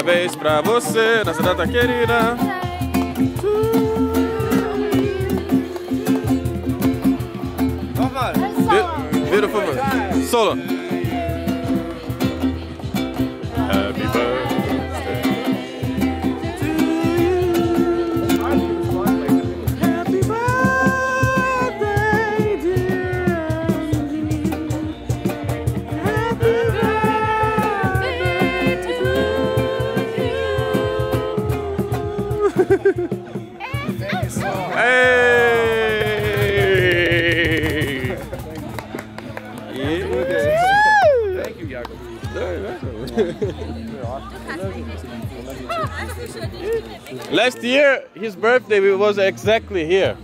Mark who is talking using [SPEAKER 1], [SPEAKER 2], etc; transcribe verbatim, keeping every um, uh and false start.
[SPEAKER 1] Parabéns pra você nessa data querida. Beautiful. Solo. Happy birthday. Happy birthday, dear. Happy birthday to you. Hey. Thank you, Jakob. Last year, his birthday was exactly here.